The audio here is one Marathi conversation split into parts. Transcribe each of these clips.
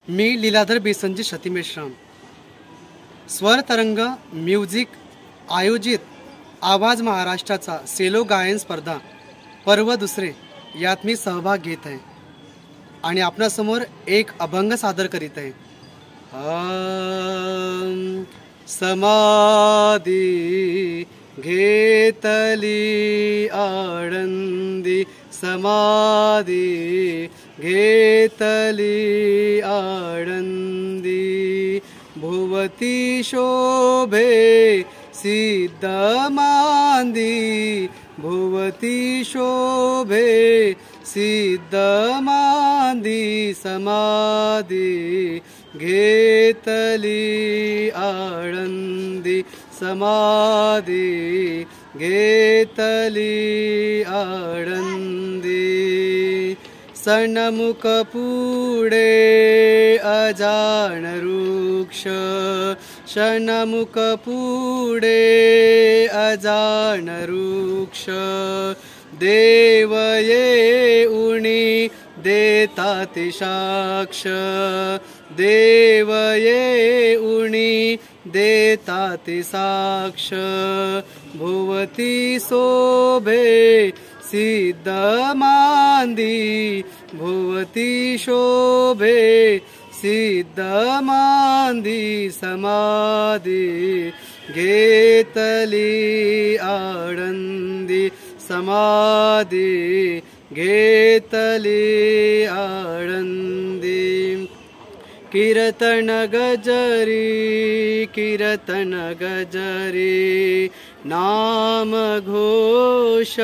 मी लीलाधर बेसनजी शतीमेश्राम स्वर तरंग म्युझिक आयोजित आवाज महाराष्ट्राचा सेलो गायन स्पर्धा पर्व दुसरे यात मी सहभाग घेत आहे आणि आपणासमोर एक अभंग सादर करीत आहे। समाधी घेतली आळंदी, समाधी घेतली आळंदी, भुवती शोभे सिद्ध मांदी, भुवती शोभे सिद्ध मांदी, समाधी घेतली आळंदी, समाधी घेतली आळंदी। सन्मुख पुढे अजान वृक्ष, सन्मुख पुढे अजान वृक्ष, देव येऊनी देतात साक्ष, देव येऊनी देतात साक्ष, भुवती शोभे सिद्ध मांदी, भुवती शोभे सिद्ध मांदी, समाधी घेतली आळंदी, समाधी घेतली आळंदी। कीर्तन गजरी, कीर्तन गजरी, नाम घोष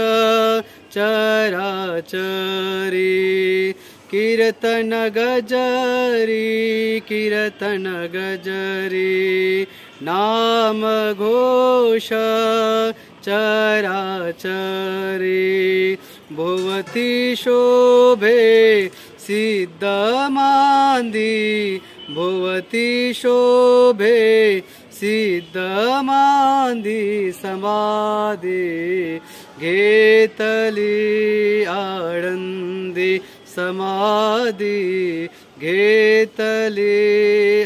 चराचरी, कीर्तन गजरी, कीर्तन गजरी, नाम घोष चराचरी, भुवती शोभे सिद्ध मांदी, भुवती शोभे सिद्ध मांदी, समाधी घेतली आळंदी, समाधी घेतली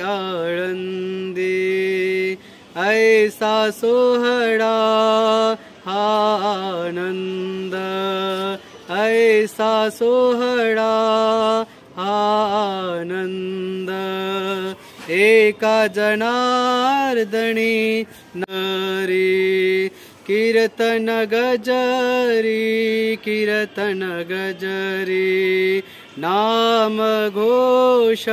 आळंदी। ऐसा सोहळा हा आनंद, ऐसा सोहळा हा आनंद, एका जनार्दनी नरी, कीर्तन गजरी, कीर्तन गजरी, नाम घोष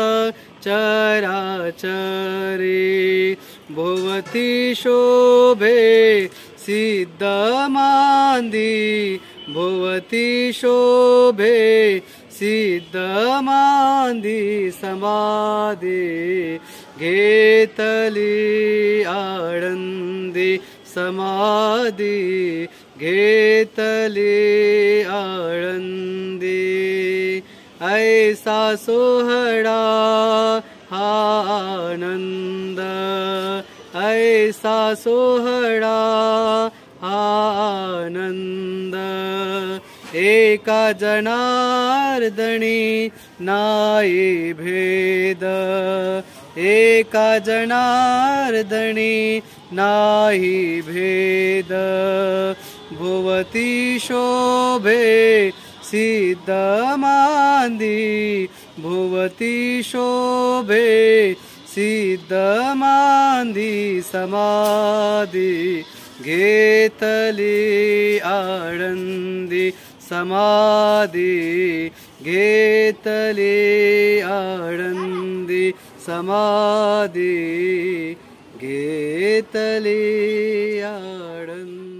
चराचरी, भुवती शोभे सिद्ध मांदी, भुवती शोभे सिद्ध मांदी, समाधी घेतली आळंदी, समाधी घेतली आळंदी। ऐसा सोहळा हा आनंद, ऐसा सोहळा हा आनंद, एका जनार्दनी नाही भेद, एका जनार्दनी नाही भेद, भुवती शोभे सिद्ध मांदी, भुवती शोभे सिद्ध मांदी, समाधी घेतली आळंदी, समाधी घेतली आळंदी, समाधी घेतली आळंदी।